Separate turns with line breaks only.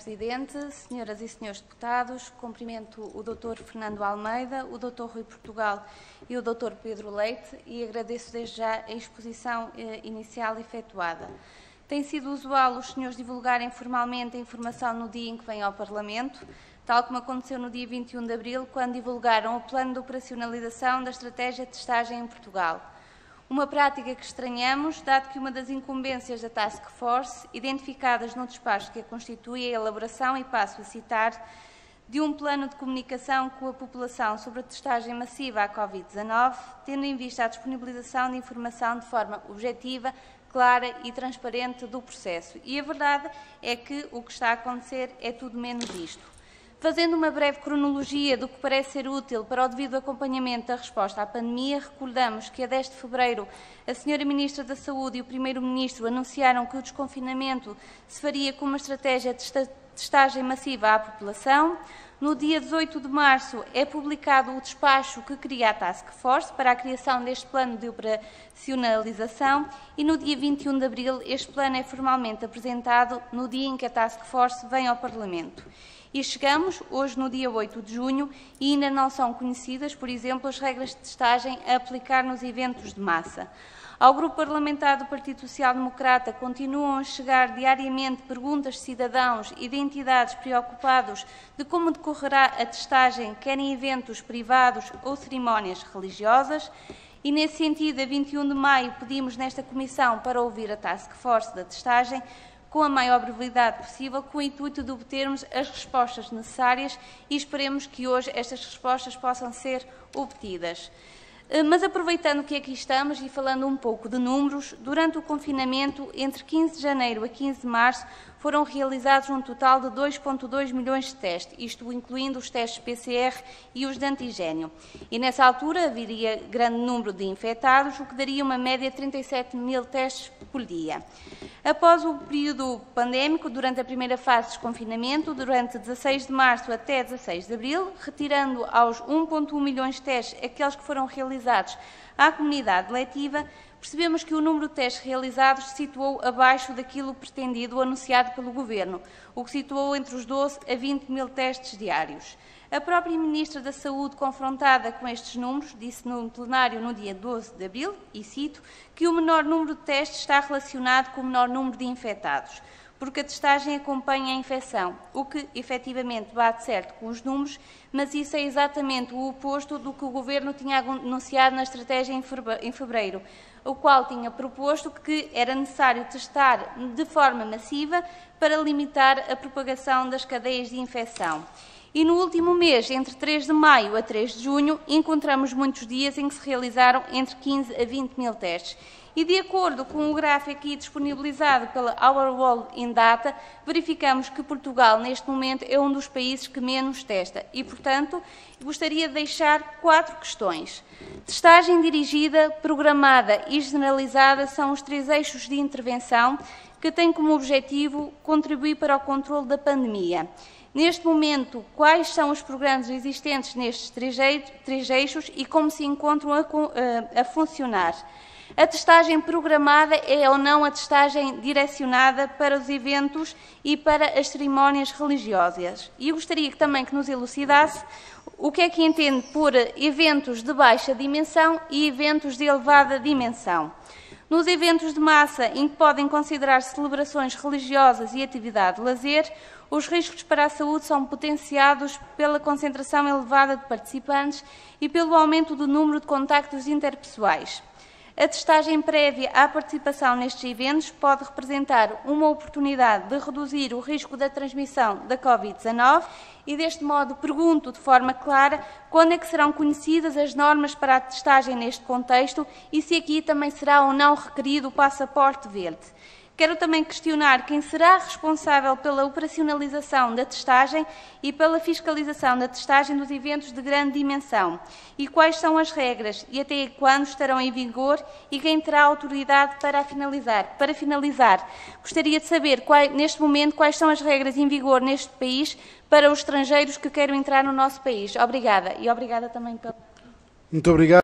Presidente, senhoras e senhores deputados, cumprimento o Dr. Fernando Almeida, o Dr. Rui Portugal e o Dr. Pedro Leite e agradeço desde já a exposição inicial efetuada. Tem sido usual os senhores divulgarem formalmente a informação no dia em que vêm ao Parlamento, tal como aconteceu no dia 21 de abril, quando divulgaram o plano de operacionalização da estratégia de testagem em Portugal. Uma prática que estranhamos, dado que uma das incumbências da Task Force, identificadas no despacho que a constitui, é a elaboração, e passo a citar, de um plano de comunicação com a população sobre a testagem massiva à Covid-19, tendo em vista a disponibilização de informação de forma objetiva, clara e transparente do processo. E a verdade é que o que está a acontecer é tudo menos isto. Fazendo uma breve cronologia do que parece ser útil para o devido acompanhamento da resposta à pandemia, recordamos que a 10 de fevereiro a Sra. Ministra da Saúde e o Primeiro-Ministro anunciaram que o desconfinamento se faria com uma estratégia de testagem massiva à população. No dia 18 de março é publicado o despacho que cria a Task Force para a criação deste plano de operacionalização e no dia 21 de abril este plano é formalmente apresentado no dia em que a Task Force vem ao Parlamento. E chegamos, hoje no dia 8 de junho, e ainda não são conhecidas, por exemplo, as regras de testagem a aplicar nos eventos de massa. Ao Grupo Parlamentar do Partido Social Democrata continuam a chegar diariamente perguntas de cidadãos e de entidades preocupados de como decorrerá a testagem, quer em eventos privados ou cerimónias religiosas. E, nesse sentido, a 21 de maio pedimos nesta comissão para ouvir a Task Force da testagem, com a maior brevidade possível, com o intuito de obtermos as respostas necessárias e esperemos que hoje estas respostas possam ser obtidas. Mas aproveitando que aqui estamos e falando um pouco de números, durante o confinamento, entre 15 de janeiro a 15 de março, foram realizados um total de 2,2 milhões de testes, isto incluindo os testes PCR e os de antigênio. E nessa altura haveria grande número de infectados, o que daria uma média de 37 mil testes por dia. Após o período pandémico, durante a primeira fase de desconfinamento, durante 16 de março até 16 de abril, retirando aos 1,1 milhões de testes aqueles que foram realizados à comunidade letiva, percebemos que o número de testes realizados se situou abaixo daquilo pretendido ou anunciado pelo Governo, o que situou entre os 12 a 20 mil testes diários. A própria Ministra da Saúde, confrontada com estes números, disse no plenário no dia 12 de abril, e cito, que o menor número de testes está relacionado com o menor número de infectados, porque a testagem acompanha a infecção, o que efetivamente bate certo com os números, mas isso é exatamente o oposto do que o Governo tinha anunciado na estratégia em fevereiro, o qual tinha proposto que era necessário testar de forma massiva para limitar a propagação das cadeias de infecção. E no último mês, entre 3 de maio a 3 de junho, encontramos muitos dias em que se realizaram entre 15 a 20 mil testes. E de acordo com o gráfico aqui disponibilizado pela Our World in Data, verificamos que Portugal, neste momento, é um dos países que menos testa. E, portanto, gostaria de deixar 4 questões. Testagem dirigida, programada e generalizada são os 3 eixos de intervenção que têm como objetivo contribuir para o controle da pandemia. Neste momento, quais são os programas existentes nestes 3 eixos e como se encontram a funcionar? A testagem programada é ou não a testagem direcionada para os eventos e para as cerimónias religiosas? E eu gostaria também que nos elucidasse o que é que entende por eventos de baixa dimensão e eventos de elevada dimensão. Nos eventos de massa, em que podem considerar-se celebrações religiosas e atividade de lazer, os riscos para a saúde são potenciados pela concentração elevada de participantes e pelo aumento do número de contactos interpessoais. A testagem prévia à participação nestes eventos pode representar uma oportunidade de reduzir o risco da transmissão da Covid-19 e, deste modo, pergunto de forma clara quando é que serão conhecidas as normas para a testagem neste contexto e se aqui também será ou não requerido o passaporte verde. Quero também questionar quem será responsável pela operacionalização da testagem e pela fiscalização da testagem dos eventos de grande dimensão e quais são as regras e até quando estarão em vigor e quem terá autoridade para finalizar. Para finalizar, gostaria de saber, neste momento, quais são as regras em vigor neste país para os estrangeiros que queiram entrar no nosso país. Obrigada. E obrigada também pela...
Muito obrigado.